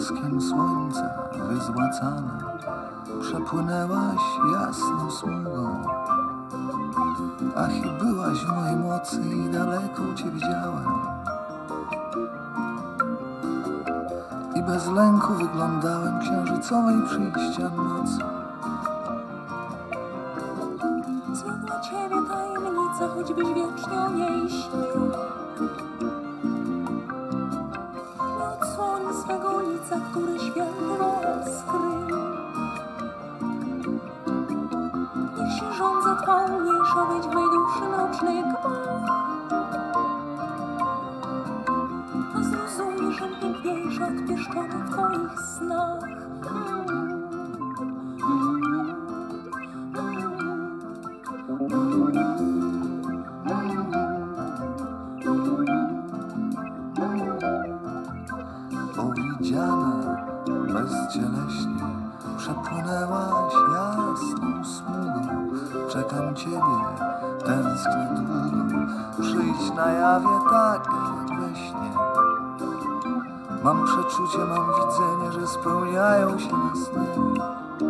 blaskiem słońca wyzłacana przepłynęłaś jasną smugą. Ach, i byłaś w mojej mocy i daleko cię widziałem. I bez lęku wyglądałem księżycowej przyjścia nocy. Zjadła ciebie tajemnica, choćbyś wiecznie o niej śnił. Nie odsłoni swego lica, które światło skrył. Niech się żądza twa umniejsza, wejdź w mej duszy mroczny gmach. A zrozumiesz, że piękniejsza od pieszczony w twoich snach. Owidziana bezcieleśnie przepłynęłaś jasną smugą. Czekam ciebie, tęsknię długo. Przyjdź na jawie tak jak we śnie. Mam przeczucie, mam widzenie, że spełniają się na snie.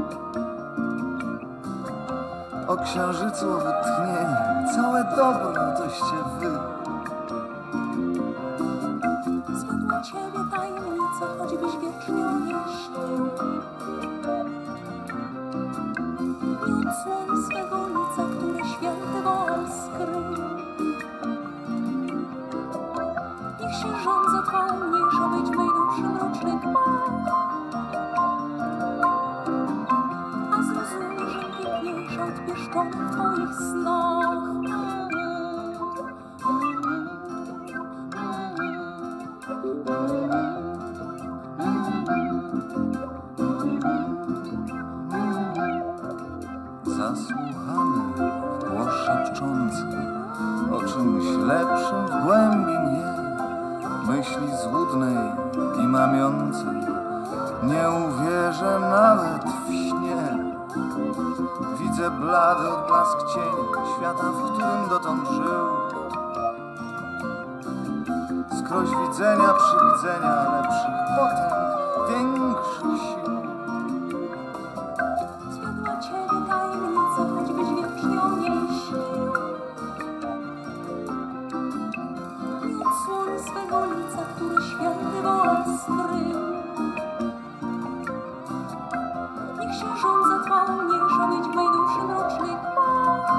O księżycu, o wytchnienie, całe dobro toście wy. Zjadła ciebie tajemnica, choćbyś wiecznie o niej śnił. Nie odsłoni swego lica, które światło skrył. Niech się żądza twa umniejsza, wejdź w mej duszy mroczny gmach. A zrozumiesz, że piękniejsza od pieszczonych w twoich snach. Zasłuchany w głos szepczący o czymś lepszym w głębi mnie, myśli złudnej i mamiącej, nie uwierzę nawet w śnie. Widzę blady odblask cienia świata, w którym dotąd żył. Skroś widzenia, przywidzenia lepszych potęg, większych sił. Zjadła ciebie tajemnica, choćbyś wiecznie o niej śnił. Nie odsłoni swego lica, które światło skrył. Niech się żądza twa umniejsza, wejdź w mej duszy mroczny gmach.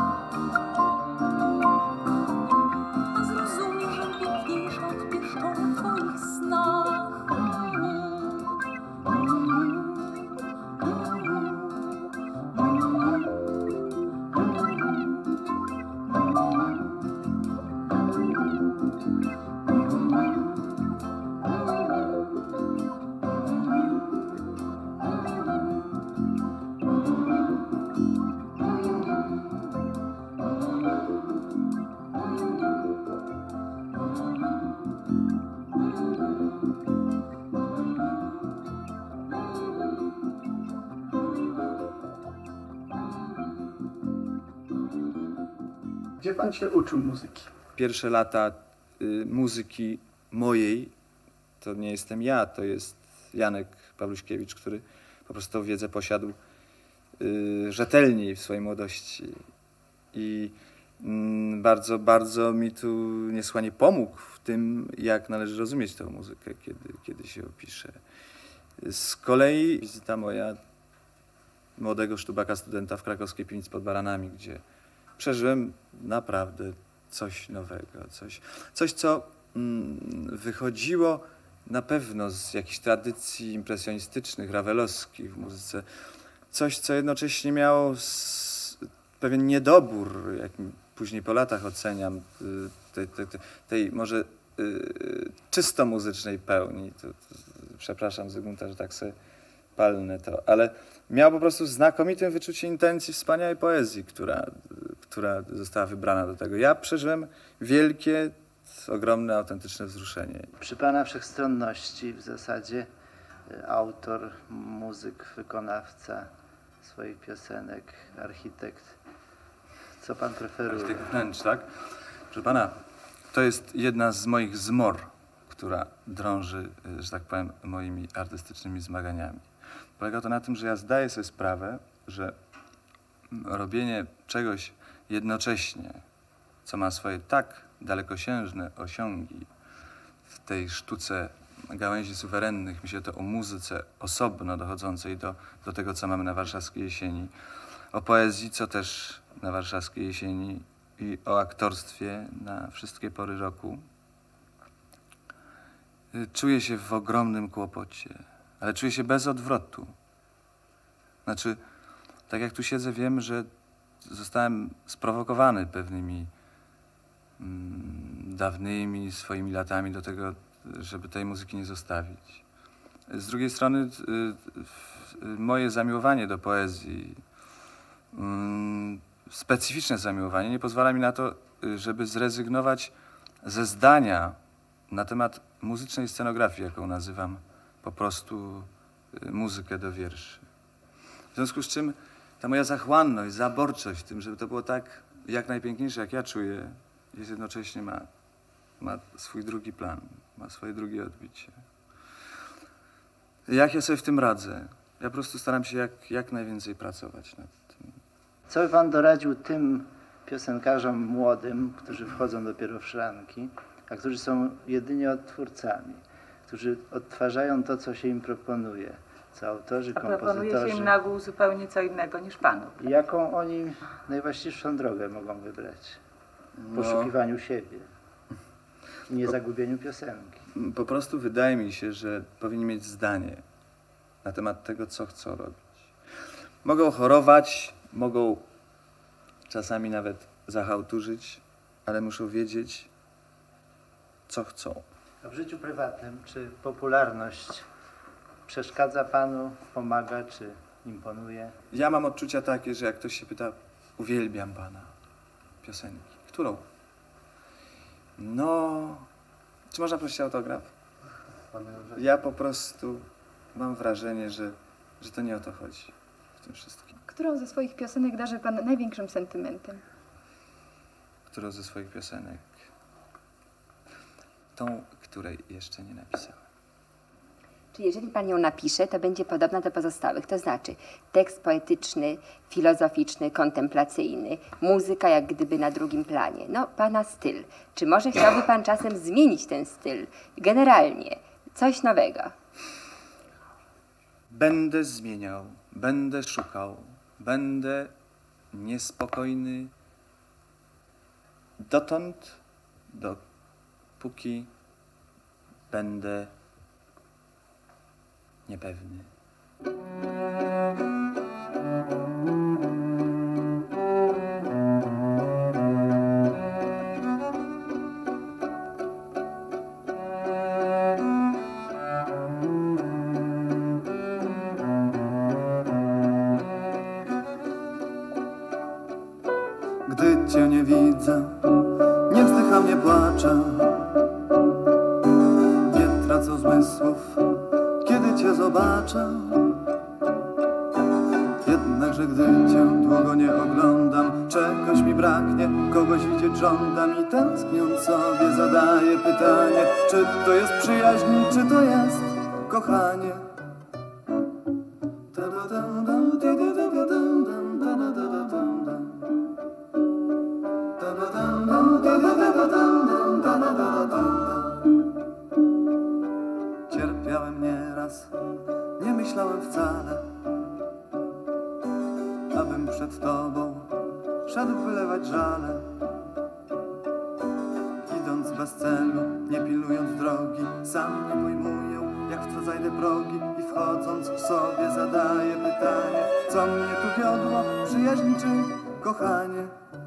A zrozumiesz, że piękniejsza od pieszczonych w twoich snach. Gdzie pan się uczył muzyki? Pierwsze lata muzyki mojej to nie jestem ja, to jest Janek Pawluśkiewicz, który po prostu tę wiedzę posiadł rzetelniej w swojej młodości i bardzo, bardzo mi tu niesłychanie pomógł w tym, jak należy rozumieć tę muzykę, kiedy się opisze. Z kolei wizyta moja młodego sztubaka studenta w krakowskiej piwnicy pod Baranami, gdzie przeżyłem naprawdę coś nowego, coś co wychodziło na pewno z jakichś tradycji impresjonistycznych, rawelowskich w muzyce. Coś, co jednocześnie miało pewien niedobór, jak później po latach oceniam, tej może czysto muzycznej pełni. Przepraszam Zygmunta, że tak sobie palnę to, ale miał po prostu znakomite wyczucie intencji wspaniałej poezji, która została wybrana do tego. Ja przeżyłem wielkie, ogromne, autentyczne wzruszenie. Przy pana wszechstronności w zasadzie autor, muzyk, wykonawca swoich piosenek, architekt. Co pan preferuje? Architekt wnętrz, tak? Proszę pana, to jest jedna z moich zmor, która drąży, że tak powiem, moimi artystycznymi zmaganiami. Polega to na tym, że ja zdaję sobie sprawę, że robienie czegoś jednocześnie, co ma swoje tak dalekosiężne osiągi w tej sztuce gałęzi suwerennych, myślę to o muzyce osobno dochodzącej do tego, co mamy na Warszawskiej Jesieni, o poezji, co też na Warszawskiej Jesieni i o aktorstwie na wszystkie pory roku. Czuję się w ogromnym kłopocie, ale czuję się bez odwrotu. Znaczy, tak jak tu siedzę, wiem, że zostałem sprowokowany pewnymi dawnymi swoimi latami do tego, żeby tej muzyki nie zostawić. Z drugiej strony moje zamiłowanie do poezji, specyficzne zamiłowanie nie pozwala mi na to, żeby zrezygnować ze zdania na temat muzycznej scenografii, jaką nazywam po prostu muzykę do wierszy. W związku z czym ta moja zachłanność, zaborczość w tym, żeby to było tak jak najpiękniejsze, jak ja czuję, jest jednocześnie ma swój drugi plan, ma swoje drugie odbicie. Jak ja sobie w tym radzę? Ja po prostu staram się jak najwięcej pracować nad tym. Co by pan doradził tym piosenkarzom młodym, którzy wchodzą dopiero w szranki, a którzy są jedynie odtwórcami, którzy odtwarzają to, co się im proponuje, co autorzy, A proponuje się kompozytorzy. im na ogół zupełnie co innego niż panu. Jaką oni najwłaściwszą drogę mogą wybrać w poszukiwaniu siebie i niezagubieniu piosenki? Po prostu wydaje mi się, że powinni mieć zdanie na temat tego, co chcą robić. Mogą chorować, mogą czasami nawet zachałturzyć, ale muszą wiedzieć, co chcą. A w życiu prywatnym, czy popularność przeszkadza panu, pomaga, czy imponuje? Ja mam odczucia takie, że jak ktoś się pyta, uwielbiam pana piosenki. Którą? No, czy można prosić o autograf? Ja po prostu mam wrażenie, że to nie o to chodzi w tym wszystkim. Którą ze swoich piosenek darzy pan największym sentymentem? Którą ze swoich piosenek? Tą, której jeszcze nie napisałem. Czy jeżeli pan ją napisze, to będzie podobna do pozostałych, to znaczy tekst poetyczny, filozoficzny, kontemplacyjny, muzyka jak gdyby na drugim planie. No, pana styl. Czy może chciałby pan czasem zmienić ten styl? Generalnie, coś nowego. Będę Zmieniał, będę szukał, będę niespokojny dotąd, dopóki będę niepewny. Gdy cię nie widzę, nie wzdycham, nie płaczę, nie tracę zmysłów, kiedy cię zobaczę. Jednakże gdy cię długo nie oglądam, czegoś mi braknie, kogoś widzieć żądam i tęskniąc sobie zadaję pytanie, czy to jest przyjaźń, czy to jest kochanie. Cierpiałem nieraz, nie myślałem wcale, abym przed tobą szedł wylewać żale. Idąc bez celu, nie pilując drogi, sam nie pojmuję, jak w co zajdę progi. I wchodząc w sobie zadaję pytanie, co mnie tu wiodło, przyjaźń czy kochanie?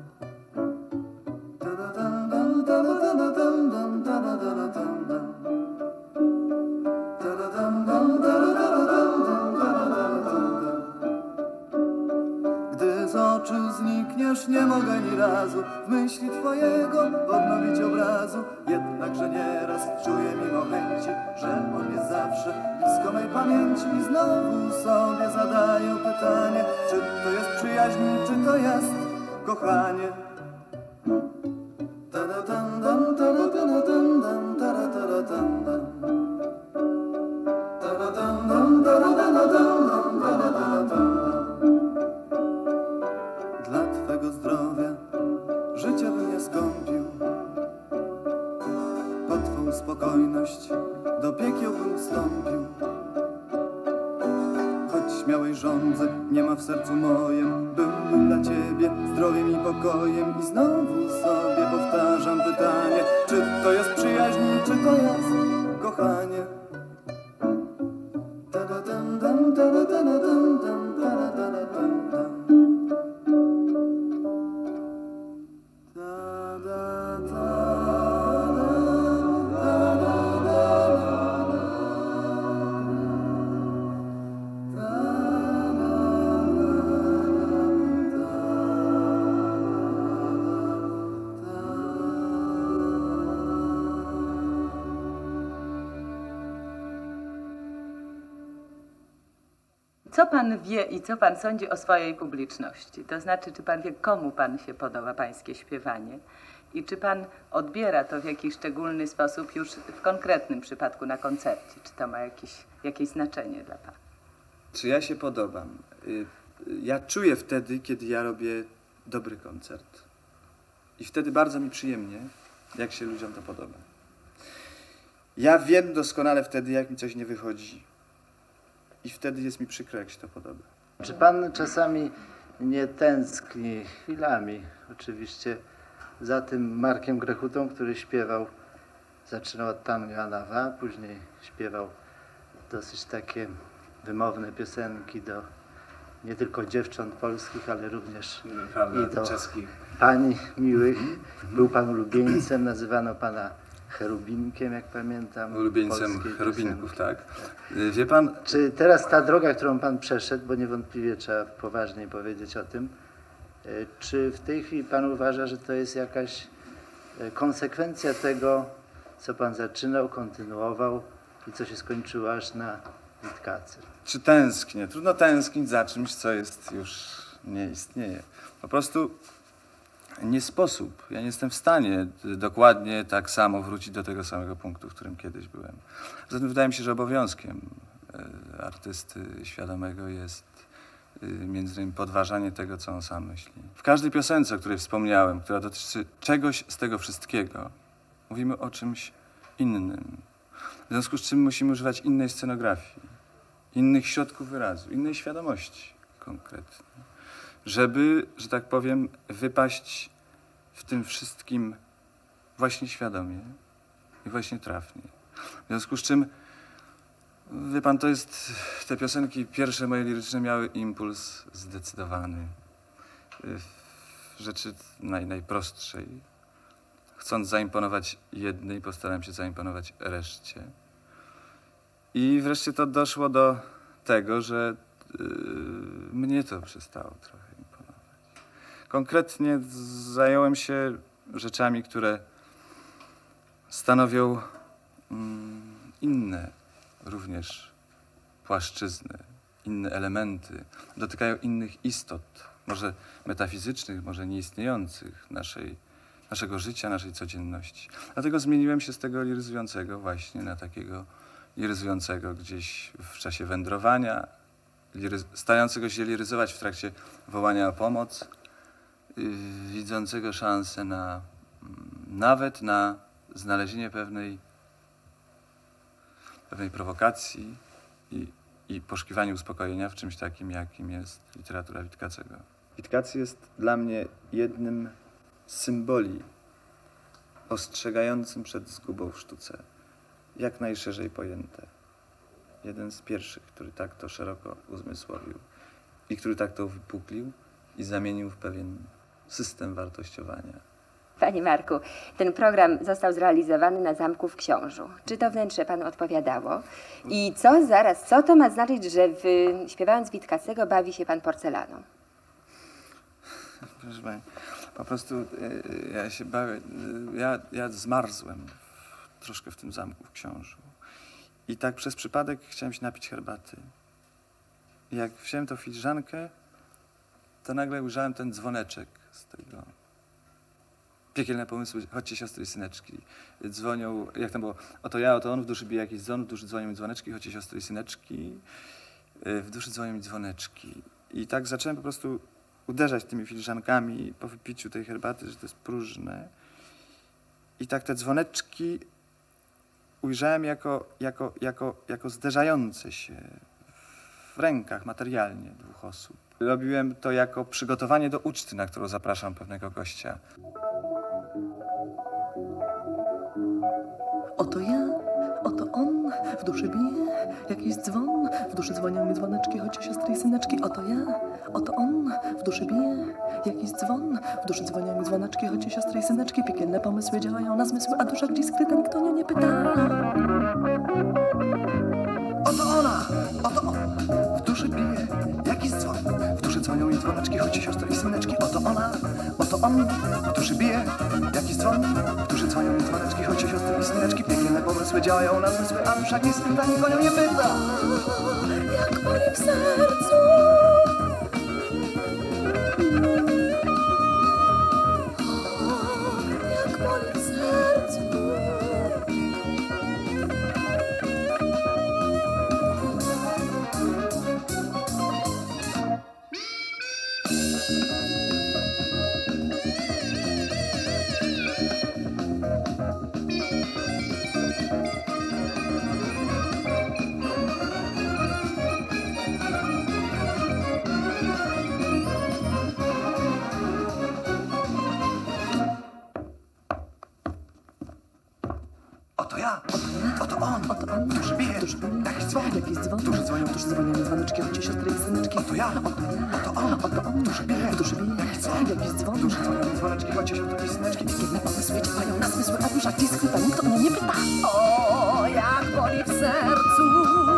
Gdy z oczu znikniesz, nie mogę ani razu w myśli twojego odnowić obrazu. Jednakże nieraz czuję mimo chęci, że on jest zawsze blisko mej pamięci. I znowu sobie zadaję pytanie, czy to jest przyjaźń, czy to jest kochanie. Ta-da-dam-dam, ta-da-da-dam-dam, ta-da-da-dam-dam. Tobie rządzę, nie ma w sercu mojem, bym dla Ciebie zdrowiem i pokojem. I znowu sobie powtarzam pytanie, czy to jest przyjaźń, czy to jest kochanie. Ta-da-dam, dam, ta-da-da-da-dam, dam, ta-da-da-da-dam, dam. Co pan wie i co pan sądzi o swojej publiczności? To znaczy, czy pan wie, komu pan się podoba pańskie śpiewanie? I czy pan odbiera to w jakiś szczególny sposób już w konkretnym przypadku na koncercie? Czy to ma jakieś znaczenie dla pana? Czy ja się podobam? Ja czuję wtedy, kiedy ja robię dobry koncert. I wtedy bardzo mi przyjemnie, jak się ludziom to podoba. Ja wiem doskonale wtedy, jak mi coś nie wychodzi. I wtedy jest mi przykro, jak się to podoba. Czy pan czasami nie tęskni chwilami, oczywiście, za tym Markiem Grechutą, który śpiewał, zaczynał od Tango Anawa, później śpiewał dosyć takie wymowne piosenki do nie tylko dziewcząt polskich, ale również i do czeskich. pań miłych. Był pan ulubieńcem, nazywano pana Cherubinkiem, jak pamiętam. Ulubieńcem polskiej cherubinków, piosenki. tak. Wie pan, Czy teraz ta droga, którą pan przeszedł, bo niewątpliwie trzeba poważniej powiedzieć o tym, czy w tej chwili pan uważa, że to jest jakaś konsekwencja tego, co pan zaczynał, kontynuował i co się skończyło aż na Witkacy? czy tęsknię? Trudno tęsknić za czymś, co jest już nie istnieje. Po prostu nie sposób. Ja nie jestem w stanie dokładnie tak samo wrócić do tego samego punktu, w którym kiedyś byłem. Zatem wydaje mi się, że obowiązkiem artysty świadomego jest między innymi podważanie tego, co on sam myśli. W każdej piosence, o której wspomniałem, która dotyczy czegoś z tego wszystkiego, mówimy o czymś innym. W związku z czym musimy używać innej scenografii, innych środków wyrazu, innej świadomości konkretnie, żeby, że tak powiem, wypaść w tym wszystkim właśnie świadomie i właśnie trafnie. W związku z czym, wie pan, to jest, te piosenki pierwsze moje liryczne miały impuls zdecydowany w rzeczy najprostszej. Chcąc zaimponować jednej, postarałem się zaimponować reszcie. I wreszcie to doszło do tego, że mnie to przestało trochę imponować. Konkretnie zająłem się rzeczami, które stanowią inne również płaszczyzny, inne elementy, dotykają innych istot, może metafizycznych, może nieistniejących naszego życia, naszej codzienności. Dlatego zmieniłem się z tego liryzującego właśnie na takiego liryzującego gdzieś w czasie wędrowania, starającego się liryzować w trakcie wołania o pomoc, widzącego szansę na nawet na znalezienie pewnej prowokacji i poszukiwanie uspokojenia w czymś takim, jakim jest literatura Witkacego. Witkacy jest dla mnie jednym z symboli ostrzegającym przed zgubą w sztuce, jak najszerzej pojęte. Jeden z pierwszych, który tak to szeroko uzmysłowił i który tak to uwypuklił i zamienił w pewien system wartościowania. Panie Marku, ten program został zrealizowany na zamku w Książu. Czy to wnętrze panu odpowiadało? I co to ma znaczyć, że śpiewając Witkacego bawi się pan porcelaną? Proszę pani, po prostu ja się bawię, ja zmarzłem troszkę w tym zamku w Książu. I tak przez przypadek chciałem się napić herbaty. I jak wziąłem tą filiżankę, to nagle ujrzałem ten dzwoneczek z tego. Piekielne pomysły, chodźcie siostry i syneczki. Dzwonią, jak tam było, oto ja, oto on, w duszy bije jakiś dzwon, w duszy dzwonią mi dzwoneczki, chodźcie siostry i syneczki. W duszy dzwonią mi dzwoneczki. I tak zacząłem po prostu uderzać tymi filiżankami po wypiciu tej herbaty, że to jest próżne. I tak te dzwoneczki ujrzałem jako zderzające się w rękach materialnie 2 osób. Robiłem to jako przygotowanie do uczty, na którą zapraszam pewnego gościa. Oto ja, oto on, w duszy bije jakiś dzwon, w duszy dzwonią mi dzwoneczki, choć siostry i syneczki. Oto ja, oto on, w duszy bije jakiś dzwon, w duszy dzwonią mi dzwoneczki, choć siostry i syneczki. Piekielne pomysły działają na zmysły, a dusza gdzieś skryta, nikt o nią nie pyta. Oto ona, oto on, w duszy bije jakiś dzwon. W duszy dzwonią mi dzwoneczki, choć siostry i syneczki. Oto ona, oto on, w duszy bije jakiś dzwon. W duszy dzwonią mi dzwoneczki, choć siostry i syneczki. Piekielne pomysły działają na zmysły, a dusza gdzieś skryta, nikt o nią nie pyta. Jak boli w sercu. Jak boli w sercu. Oto ja, oto on, w duszy bije jakiś dzwon. W duszy dzwonią mi dzwoneczki, choć siostry i syneczki. Oto ja, oto on, w duszy bije jakiś dzwon. dzwon. W duszy dzwonią mi dzwoneczki, choć siostry i syneczki. Piekielne pomysły działają na zmysły, a dusza gdzieś skryta, nikt o nią nie pyta. O, jak boli w sercu.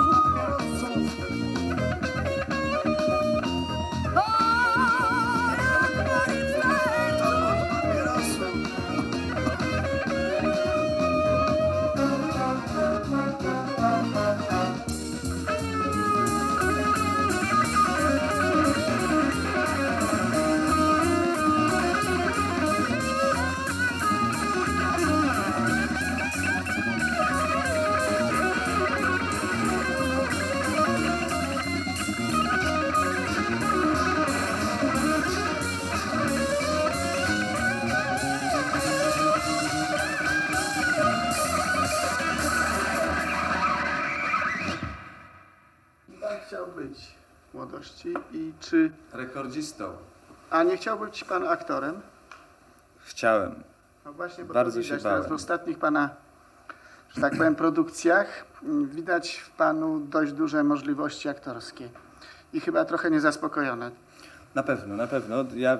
Chciał być w młodości i czy... Rekordzistą. A nie chciał być pan aktorem? Chciałem. No właśnie, bo Bardzo to się widać teraz bałem. w ostatnich pana, że tak powiem, produkcjach. Widać w panu dość duże możliwości aktorskie i chyba trochę niezaspokojone. Na pewno, na pewno. Ja...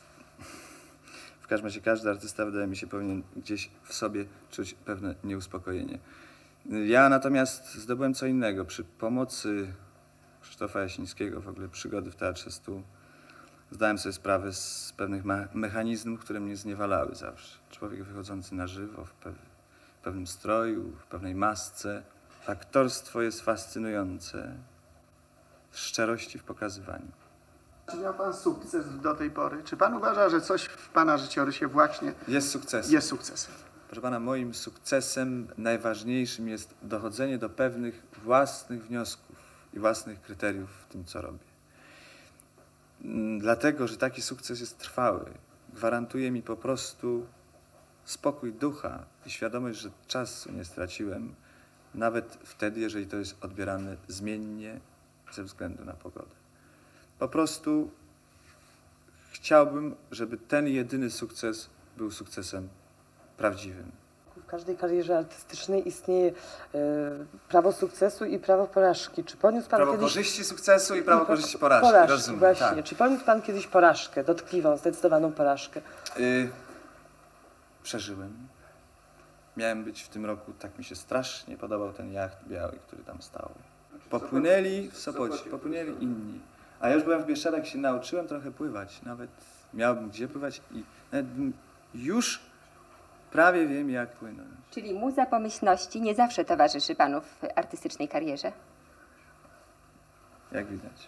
W każdym razie każdy artysta, wydaje mi się, powinien gdzieś w sobie czuć pewne nieuspokojenie. Ja natomiast zdobyłem co innego. Przy pomocy Krzysztofa Jasińskiego, w ogóle przygody w Teatrze Stu, zdałem sobie sprawę z pewnych mechanizmów, które mnie zniewalały zawsze. Człowiek wychodzący na żywo w pewnym stroju, w pewnej masce. Aktorstwo jest fascynujące w szczerości w pokazywaniu. Czy miał pan sukces do tej pory? Czy pan uważa, że coś w pana życiorysie właśnie Jest sukcesem. jest sukcesem? Proszę pana, moim sukcesem najważniejszym jest dochodzenie do pewnych własnych wniosków i własnych kryteriów w tym, co robię. Dlatego, że taki sukces jest trwały. Gwarantuje mi po prostu spokój ducha i świadomość, że czasu nie straciłem, nawet wtedy, jeżeli to jest odbierane zmiennie ze względu na pogodę. Po prostu chciałbym, żeby ten jedyny sukces był sukcesem prawdziwym. W każdej karierze artystycznej istnieje prawo sukcesu i prawo porażki. Czy poniósł pan Prawo kiedyś... korzyści sukcesu i prawo korzyści porażki. Rozumiem, właśnie. tak. Czy poniósł pan kiedyś porażkę, dotkliwą, zdecydowaną porażkę? Przeżyłem. Miałem być w tym roku, tak mi się strasznie podobał ten jacht biały, który tam stał. Popłynęli w Sopocie, popłynęli inni. A ja już byłem w Bieszczadach, się nauczyłem trochę pływać. Nawet miałbym gdzie pływać i nawet już prawie wiem, jak płynąć. Czyli muza pomyślności nie zawsze towarzyszy panu w artystycznej karierze? Jak widać.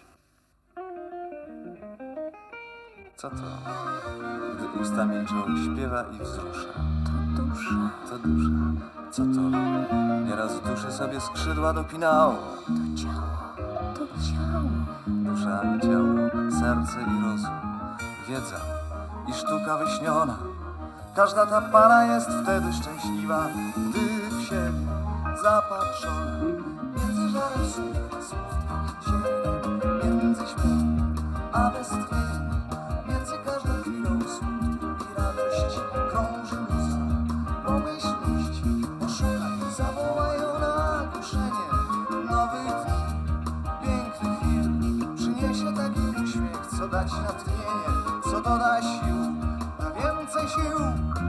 Co to? Gdy usta milczą, śpiewa i wzrusza. To dusza, To dusza. Co to? Nieraz w duszy sobie skrzydła dopinało. to ciało, to ciało. Dusza i ciało, serce i rozum, wiedza i sztuka wyśniona. Każda ta para jest wtedy szczęśliwa, gdy w siebie zapatrzona. Między żarem słów, a słów twych siebie śmiech, a westchnienie. Między każdą chwilą smutku i radości krąży muza pomyślności. Poszukaj, zawołają na głoszenie nowych dni, pięknych chwil. Przyniesie taki uśmiech, co dać natchnienie, co doda sił, na więcej sił.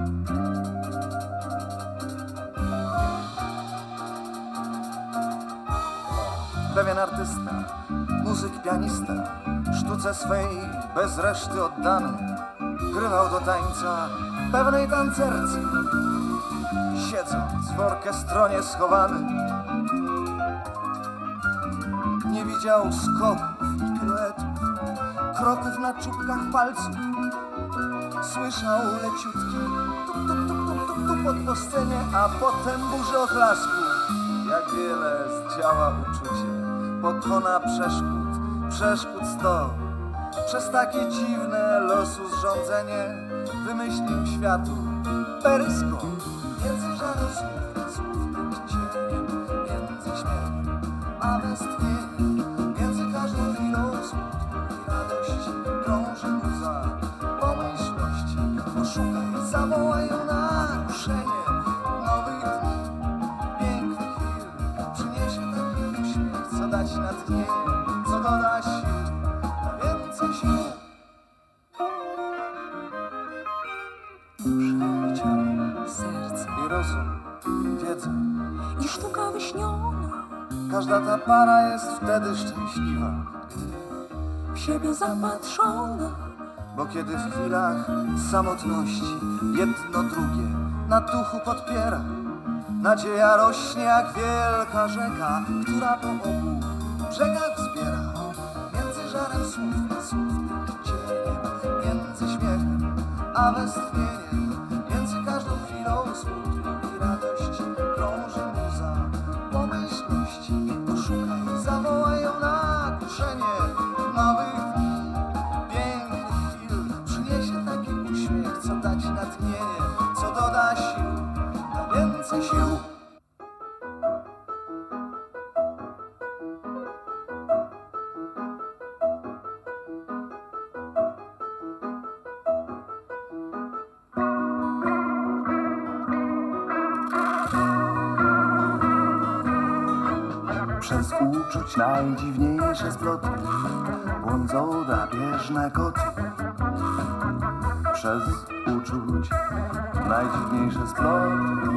Pewien artysta, muzyk, pianista, sztuce swej bez reszty oddany, grywał do tańca pewnej tancerce, siedząc w orkestronie schowany. Nie widział skoków i piruetów, kroków na czubkach palców. Słyszał leciutki tupot po scenie, a potem burzę oklasków. Jak wiele zdziała uczucie, pokona przeszkód 100. Przez takie dziwne losu zrządzenie wymyślił światu peryskop. Między żarem słów tym cieniem, między śmiechem a westchnieniem, między każdą chwilą smutku i radości krąży muza pomyślności. Poszukaj, zawołają na głoszenie nowych dni, pięknych chwil. Przyniesie taki uśmiech, co dać natchnienie, co doda sił, na więcej sił. Duszę, ciało, serce i rozum, wiedzę. i sztuka wyśniona, Każda ta para jest wtedy szczęśliwa, w siebie zapatrzona. bo kiedy w chwilach samotności jedno drugie na duchu podpiera, nadzieja rośnie jak wielka rzeka, która po obu brzegach wzbiera. Między żarem słów a słów, cieniem, między śmiechem a westchnieniem, między każdą chwilą smutku i radości krąży muza pomyślności. Poszukaj, zawołają na głoszenie nowych dni, pięknych chwil. Przyniesie taki uśmiech, co dać natchnienie, co doda sił, na więcej sił. Przez uczuć najdziwniejsze sploty błądzą drapieżne koty. Przez uczuć najdziwniejsze sploty.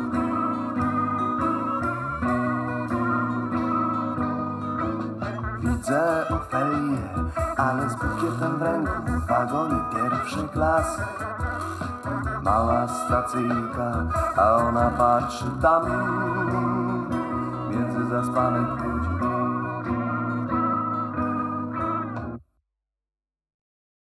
Widzę Ofelię, ale z bukietem w ręku, wagony pierwszej klasy. Mała stacyjka, a ona patrzy tam między zaspanych ludzi.